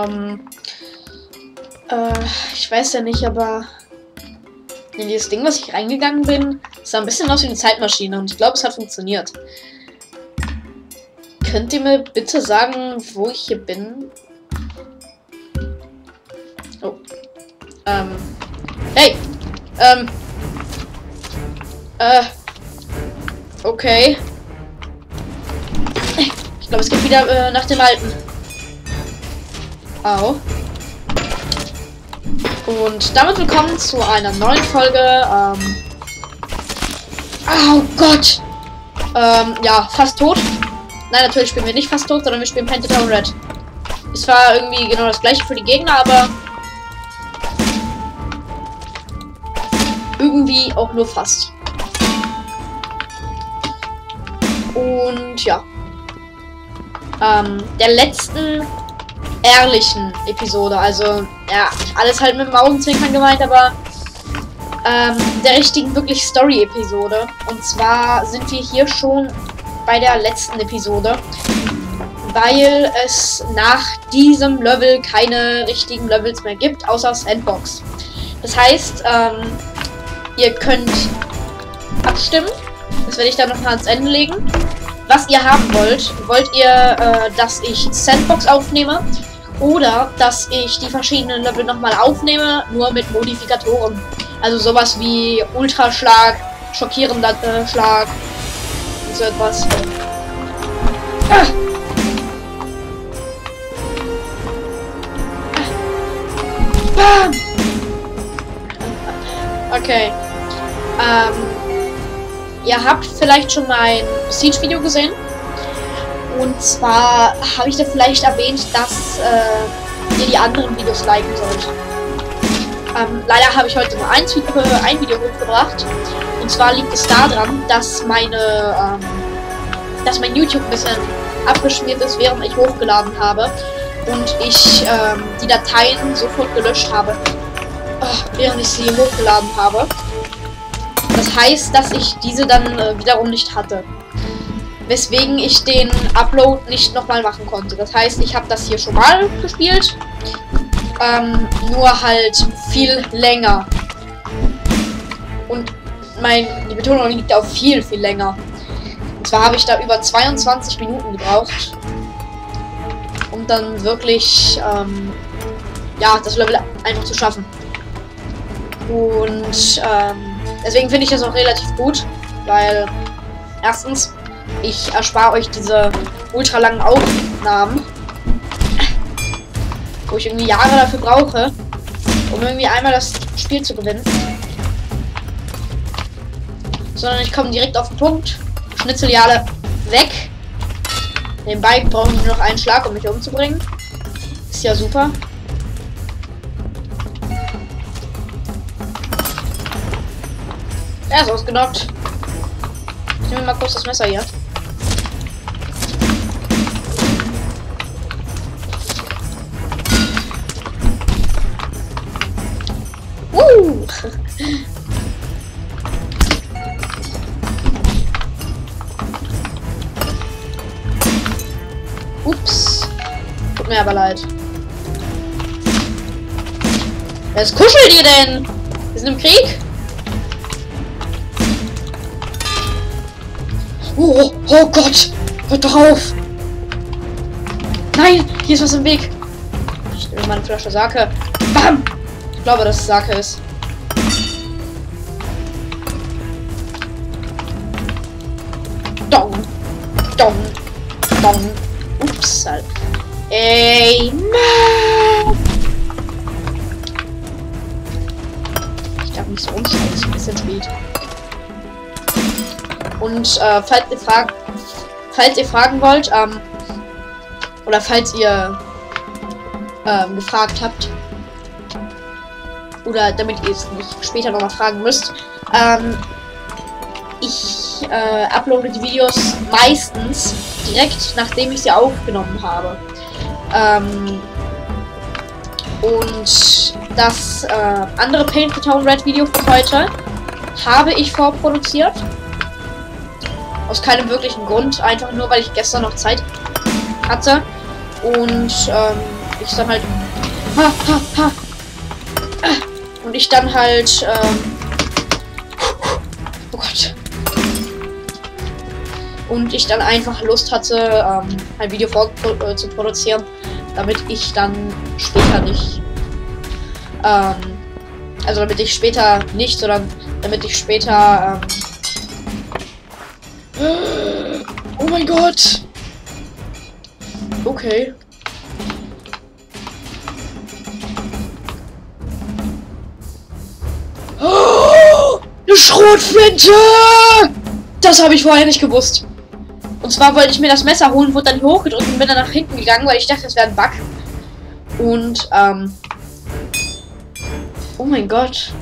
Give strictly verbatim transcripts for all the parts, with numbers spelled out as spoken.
Ähm, äh, ich weiß ja nicht, aber in dieses Ding, was ich reingegangen bin, sah ein bisschen aus wie eine Zeitmaschine und ich glaube, es hat funktioniert. Könnt ihr mir bitte sagen, wo ich hier bin? Oh. Ähm. Hey! Ähm. Äh. Okay. Ich glaube, es geht wieder äh, nach dem Alten. Au. Und damit willkommen zu einer neuen Folge. Ähm. Oh Gott! Ähm, ja, fast tot. Nein, natürlich spielen wir nicht fast tot, sondern wir spielen Pentatone Red. Es war irgendwie genau das gleiche für die Gegner, aber irgendwie auch nur fast. Und ja. Ähm, der letzten ehrlichen Episode, also ja, alles halt mit dem Augenzwinkern gemeint, aber ähm, der richtigen wirklich Story-Episode. Und zwar sind wir hier schon bei der letzten Episode, weil es nach diesem Level keine richtigen Levels mehr gibt, außer Sandbox. Das heißt, ähm, ihr könnt abstimmen, das werde ich dann noch mal ans Ende legen, was ihr haben wollt. Wollt ihr, äh, dass ich Sandbox aufnehme oder dass ich die verschiedenen Level noch mal aufnehme, nur mit Modifikatoren. Also sowas wie Ultraschlag, schockierender äh, Schlag, so etwas. Ah. Ah. Okay. Ähm, ihr habt vielleicht schon mein Siege-Video gesehen. Und zwar habe ich da vielleicht erwähnt, dass äh, ihr die anderen Videos liken sollt. Ähm, leider habe ich heute nur ein, äh, ein Video hochgebracht. Und zwar liegt es daran, dass meine, ähm, dass mein YouTube ein bisschen abgeschmiert ist, während ich hochgeladen habe. Und ich ähm, die Dateien sofort gelöscht habe, oh, während ich sie hochgeladen habe. Das heißt, dass ich diese dann äh, wiederum nicht hatte. Weswegen ich den Upload nicht nochmal machen konnte. Das heißt, ich habe das hier schon mal gespielt. Ähm, nur halt viel länger. Und mein, die Betonung liegt auf viel, viel länger. Und zwar habe ich da über zweiundzwanzig Minuten gebraucht. Um dann wirklich, ähm, ja, das Level einfach zu schaffen. Und, ähm, deswegen finde ich das auch relativ gut. Weil, erstens, ich erspare euch diese ultra langen Aufnahmen. Wo ich irgendwie Jahre dafür brauche, um irgendwie einmal das Spiel zu gewinnen. Sondern ich komme direkt auf den Punkt, schnitzel die alle weg. Nebenbei brauchen wir noch einen Schlag, um mich umzubringen. Ist ja super. Er ist ausgenockt. Ich nehme mal kurz das Messer hier. Uh. Ups. Tut mir aber leid. Was kuschelt ihr denn? Wir sind im Krieg? Oh, oh Gott! Hört doch auf! Nein! Hier ist was im Weg! Ich nehme meine Flasche Sake. Bam! Ich glaube, dass es Sake ist. Dong! Dong! Dong! Ups! Halt. Ey, Mann! Ich darf nicht so umstellen, es ist ein bisschen spät. Und äh, falls ihr fragt, falls ihr fragen wollt, ähm, oder falls ihr ähm, gefragt habt, oder damit ihr es nicht später nochmal fragen müsst, ähm, ich äh, uploade die Videos meistens direkt nachdem ich sie aufgenommen habe. Ähm, und das äh, andere Pentatone Red Video für heute habe ich vorproduziert. Aus keinem wirklichen Grund, einfach nur, weil ich gestern noch Zeit hatte. Und ähm, ich dann halt... Ha, ha, ha. Und ich dann halt... Ähm, oh Gott. Und ich dann einfach Lust hatte, ähm, ein Video vor, äh, zu produzieren, damit ich dann später nicht... Ähm, also damit ich später nicht, sondern damit ich später... Ähm, oh mein Gott! Okay. Oh, eine Schrotflinte! Das habe ich vorher nicht gewusst. Und zwar wollte ich mir das Messer holen, wurde dann hochgedrückt und bin dann nach hinten gegangen, weil ich dachte, das wäre ein Bug. Und, ähm... oh mein Gott.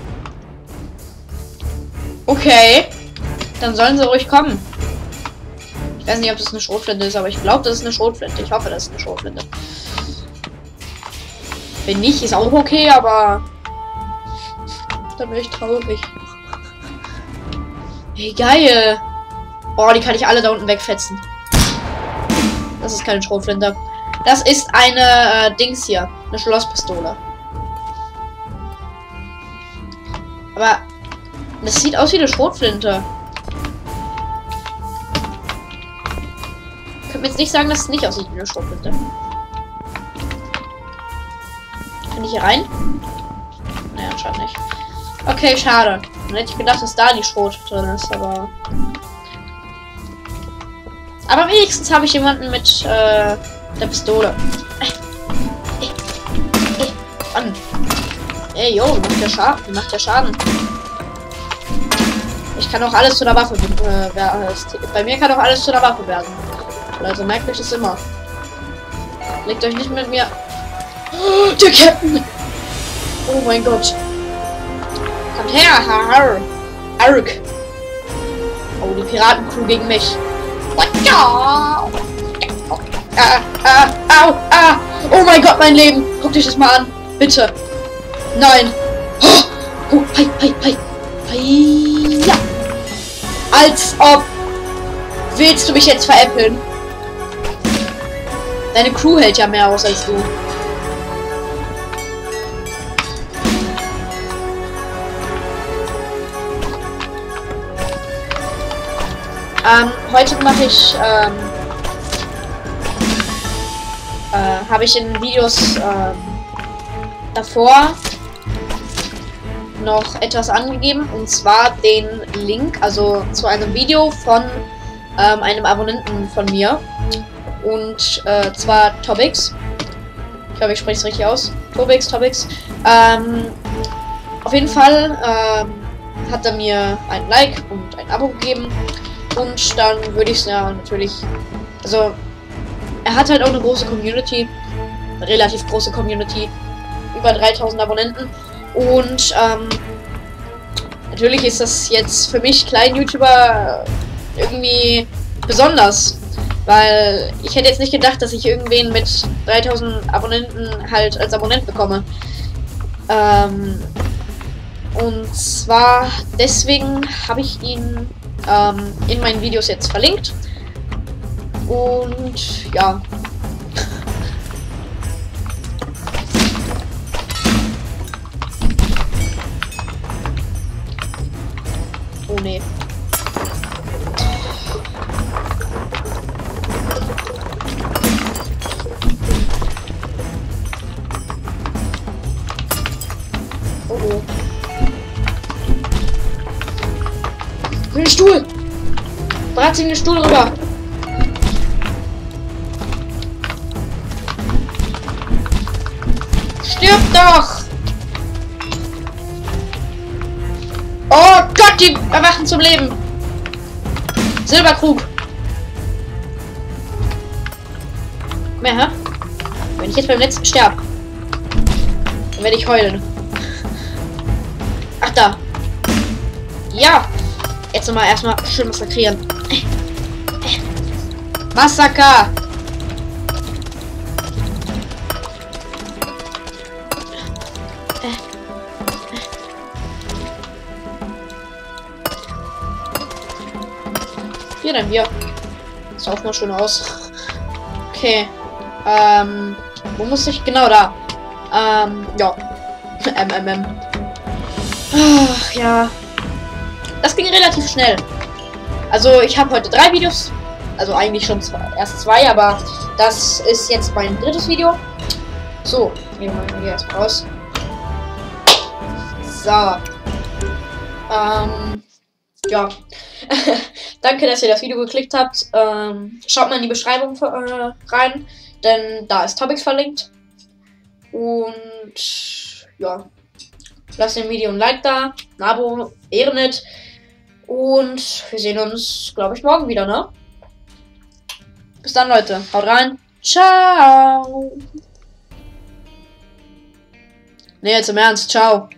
Okay. Dann sollen sie ruhig kommen. Ich weiß nicht, ob das eine Schrotflinte ist, aber ich glaube, das ist eine Schrotflinte. Ich hoffe, das ist eine Schrotflinte. Wenn nicht, ist auch okay, aber... dann bin ich traurig. Hey, geil. Oh, die kann ich alle da unten wegfetzen. Das ist keine Schrotflinte. Das ist eine äh, Dings hier. Eine Schlosspistole. Aber das sieht aus wie eine Schrotflinte. Ich könnte jetzt nicht sagen, dass es nicht aussieht wie eine Schrotflinte. Kann ich hier rein? Naja, anscheinend nicht. Okay, schade. Dann hätte ich gedacht, dass da die Schrot drin ist, aber... Aber wenigstens habe ich jemanden mit äh, der Pistole. Ey, ey, ey, Mann. Ey, yo, macht der Schaden. Macht der Schaden. Ich kann auch alles zu der Waffe äh, werden. Bei mir kann auch alles zu der Waffe werden. Also merkt euch das immer. Legt euch nicht mit mir. Oh, der Captain! Oh mein Gott. Kommt her, haha. Ark. Oh, die Piratencrew gegen mich. Ah, ah, au, ah. Oh mein Gott, mein Leben. Guckt euch das mal an. Bitte. Nein. Oh, oh, hi, hi, hi. Hi, ja. Als ob. Willst du mich jetzt veräppeln? Deine Crew hält ja mehr aus als du. Ähm, heute mache ich, ähm, äh, habe ich in Videos, ähm, davor noch etwas angegeben, und zwar den Link, also zu einem Video von, ähm, einem Abonnenten von mir, und, äh, zwar Tobix. Ich glaube, ich spreche es richtig aus. Tobix, Tobix. Ähm, auf jeden Fall, ähm, hat er mir ein Like und ein Abo gegeben. Und dann würde ich es ja natürlich, also er hat halt auch eine große Community, eine relativ große Community, über dreitausend Abonnenten, und ähm, natürlich ist das jetzt für mich kleinen YouTuber irgendwie besonders, weil ich hätte jetzt nicht gedacht, dass ich irgendwen mit dreitausend Abonnenten halt als Abonnent bekomme. Ähm, und zwar deswegen habe ich ihn Ähm, in meinen Videos jetzt verlinkt. Und ja. Oh nee. Oh oh. Den Stuhl! Bratz ihn den Stuhl rüber! Stirb doch! Oh Gott, die erwachen zum Leben! Silberkrug! Mehr, hä? Wenn ich jetzt beim letzten sterbe, dann werde ich heulen. Ach da! Ja! Jetzt nochmal erstmal schön massakrieren. Massaker! Hier dann wir. Das sah auch mal schön aus. Okay. Ähm. wo muss ich? Genau da. Ähm, ja. M M M. Ach, ja. Das ging relativ schnell. Also ich habe heute drei Videos. Also eigentlich schon zwei, erst zwei, aber das ist jetzt mein drittes Video. So, nehmen wir hier erstmal raus. So. Ähm, ja. Danke, dass ihr das Video geklickt habt. Ähm, schaut mal in die Beschreibung äh, rein, denn da ist Topics verlinkt. Und ja. Lasst dem Video ein Like da, ein Abo, ehrennet. Und wir sehen uns, glaube ich, morgen wieder, ne? Bis dann, Leute. Haut rein. Ciao. Ne, jetzt im Ernst. Ciao.